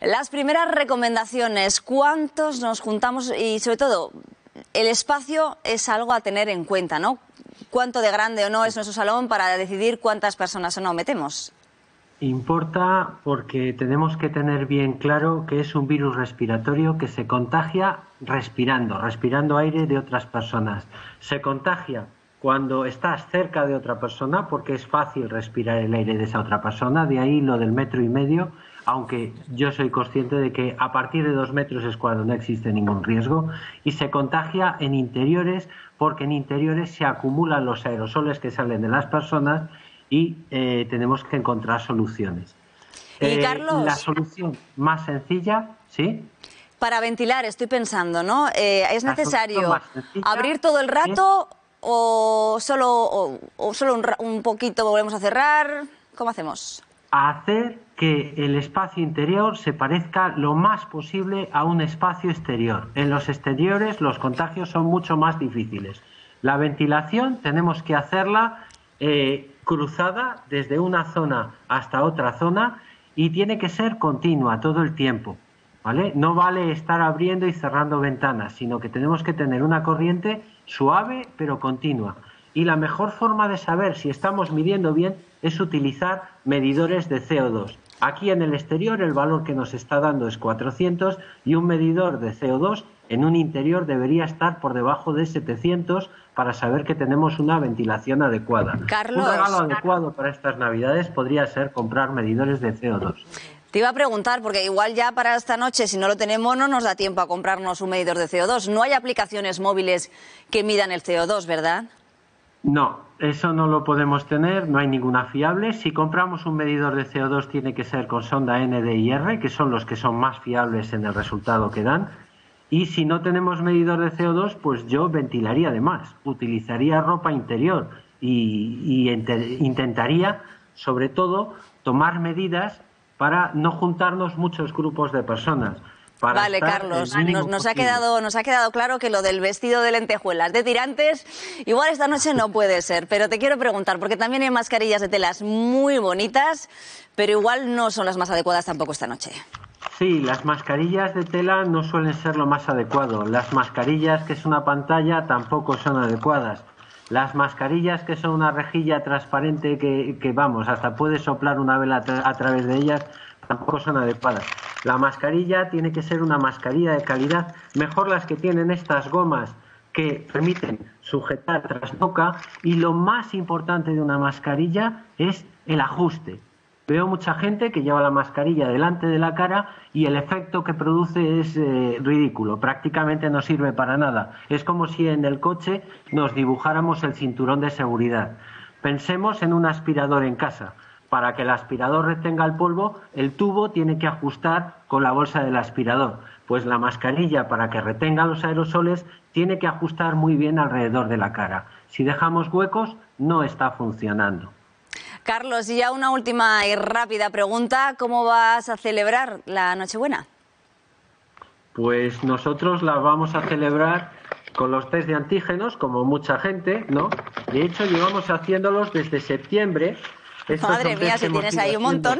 Las primeras recomendaciones, ¿cuántos nos juntamos? Y sobre todo, el espacio es algo a tener en cuenta, ¿no? ¿Cuánto de grande o no es nuestro salón para decidir cuántas personas o no metemos? Importa porque tenemos que tener bien claro que es un virus respiratorio que se contagia respirando aire de otras personas. Se contagia cuando estás cerca de otra persona porque es fácil respirar el aire de esa otra persona, de ahí lo del 1,5 metros, aunque yo soy consciente de que a partir de 2 metros es cuando no existe ningún riesgo, y se contagia en interiores porque en interiores se acumulan los aerosoles que salen de las personas y tenemos que encontrar soluciones. Y Carlos, la solución más sencilla, ¿sí? Para ventilar, estoy pensando, ¿no? ¿Es necesario abrir todo el rato o solo un poquito volvemos a cerrar? ¿Cómo hacemos? Hacer que el espacio interior se parezca lo más posible a un espacio exterior. En los exteriores los contagios son mucho más difíciles. La ventilación tenemos que hacerla cruzada desde una zona hasta otra zona y tiene que ser continua todo el tiempo, ¿vale? No vale estar abriendo y cerrando ventanas, sino que tenemos que tener una corriente suave pero continua. Y la mejor forma de saber si estamos midiendo bien es utilizar medidores de CO2. Aquí en el exterior el valor que nos está dando es 400 y un medidor de CO2 en un interior debería estar por debajo de 700 para saber que tenemos una ventilación adecuada. Carlos, un regalo adecuado para estas Navidades podría ser comprar medidores de CO2. Te iba a preguntar, porque igual ya para esta noche, si no lo tenemos, no nos da tiempo a comprarnos un medidor de CO2. No hay aplicaciones móviles que midan el CO2, ¿verdad? No, eso no lo podemos tener, no hay ninguna fiable. Si compramos un medidor de CO2 tiene que ser con sonda NDIR, que son los que son más fiables en el resultado que dan. Y si no tenemos medidor de CO2, pues yo ventilaría además, utilizaría ropa interior y intentaría, sobre todo, tomar medidas para no juntarnos muchos grupos de personas. Vale, Carlos, nos ha quedado claro que lo del vestido de lentejuelas de tirantes igual esta noche no puede ser, pero te quiero preguntar, porque también hay mascarillas de telas muy bonitas, pero igual no son las más adecuadas tampoco esta noche. Sí, las mascarillas de tela no suelen ser lo más adecuado. Las mascarillas que es una pantalla tampoco son adecuadas. Las mascarillas que son una rejilla transparente que vamos, hasta puedes soplar una vela a través de ellas, tampoco son adecuadas. La mascarilla tiene que ser una mascarilla de calidad, mejor las que tienen estas gomas que permiten sujetar tras boca, y lo más importante de una mascarilla es el ajuste. Veo mucha gente que lleva la mascarilla delante de la cara y el efecto que produce es ridículo, prácticamente no sirve para nada. Es como si en el coche nos dibujáramos el cinturón de seguridad. Pensemos en un aspirador en casa. Para que el aspirador retenga el polvo, el tubo tiene que ajustar con la bolsa del aspirador. Pues la mascarilla, para que retenga los aerosoles, tiene que ajustar muy bien alrededor de la cara. Si dejamos huecos, no está funcionando. Carlos, y ya una última y rápida pregunta. ¿Cómo vas a celebrar la Nochebuena? Pues nosotros la vamos a celebrar con los test de antígenos, como mucha gente, ¿no? De hecho, llevamos haciéndolos desde septiembre. Madre mía, si tienes ahí un montón.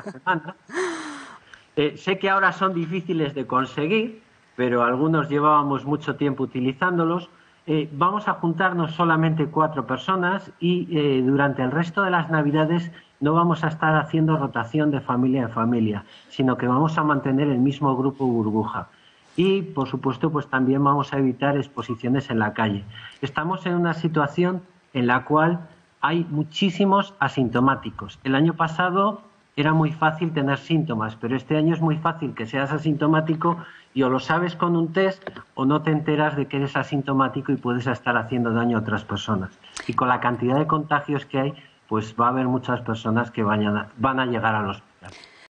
Sé que ahora son difíciles de conseguir, pero algunos llevábamos mucho tiempo utilizándolos. Vamos a juntarnos solamente 4 personas y durante el resto de las Navidades no vamos a estar haciendo rotación de familia en familia, sino que vamos a mantener el mismo grupo burbuja. Y, por supuesto, pues también vamos a evitar exposiciones en la calle. Estamos en una situación en la cual hay muchísimos asintomáticos. El año pasado era muy fácil tener síntomas, pero este año es muy fácil que seas asintomático y o lo sabes con un test o no te enteras de que eres asintomático y puedes estar haciendo daño a otras personas. Y con la cantidad de contagios que hay, pues va a haber muchas personas que van a llegar al hospital.